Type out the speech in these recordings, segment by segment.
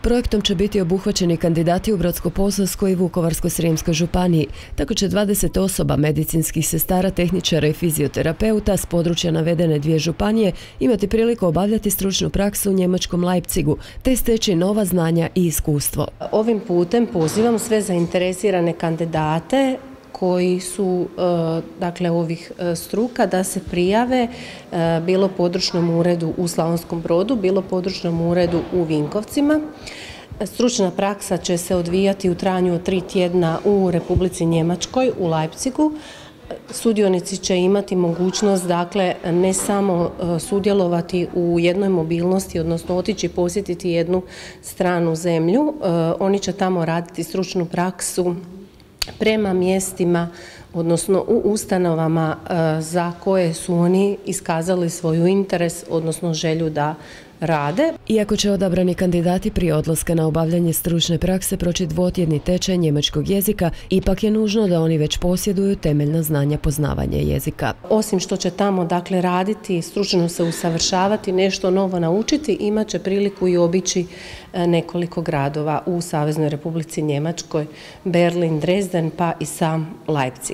Projektom će biti obuhvaćeni kandidati u Brodsko-posavskoj i Vukovarsko-srijemskoj županiji. Tako će 20 osoba, medicinskih sestara, tehničara i fizioterapeuta s područja navedene dvije županije imati priliku obavljati stručnu praksu u njemačkom Leipzigu, te steći nova znanja i iskustvo. Ovim putem pozivam sve zainteresirane kandidate koji su ovih struka da se prijave bilo područnom uredu u Slavonskom Brodu, bilo područnom uredu u Vinkovcima. Stručna praksa će se odvijati u trajanju od 3 tjedna u Republici Njemačkoj, u Leipzigu. Sudionici će imati mogućnost, ne samo sudjelovati u jednoj mobilnosti, odnosno otići posjetiti jednu stranu zemlju, oni će tamo raditi stručnu praksu prema mjestima, odnosno u ustanovama za koje su oni iskazali svoju interes, odnosno želju da rade. Iako će odabrani kandidati prije odlaska na obavljanje stručne prakse proći dvotjedni tečaj njemačkog jezika, ipak je nužno da oni već posjeduju temeljna znanja poznavanja jezika. Osim što će tamo raditi, stručno se usavršavati, nešto novo naučiti, imat će priliku i obići nekoliko gradova u Saveznoj Republici Njemačkoj, Berlin, Dresden pa i sam Leipzig.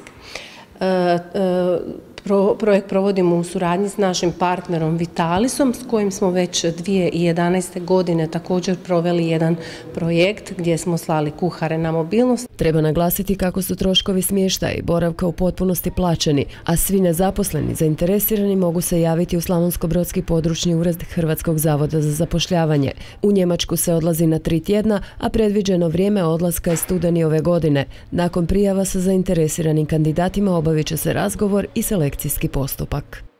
Projekt provodimo u suradnji s našim partnerom Vitalisom, s kojim smo već 2011. godine također proveli jedan projekt gdje smo slali kuhare na mobilnost. Treba naglasiti kako su troškovi smještaja i boravka u potpunosti plaćeni, a svi nezaposleni zainteresirani mogu se javiti u Slavonsko-brodski područni ured Hrvatskog zavoda za zapošljavanje. U Njemačku se odlazi na 3 tjedna, a predviđeno vrijeme odlaska je studeni ove godine. Nakon prijava sa zainteresiranim kandidatima obavit će se razgovor i selekcijski postupak.